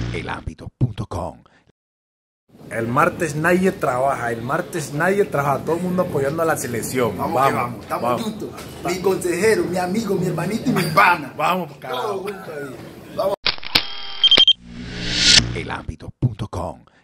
Elambito.com. El martes nadie trabaja, todo el mundo apoyando a la selección. Vamos, estamos juntos. Mi consejero, mi amigo, mi hermanito y mi pana. Vamos, carajo. Todos juntos ahí. Vamos. Elambito.com.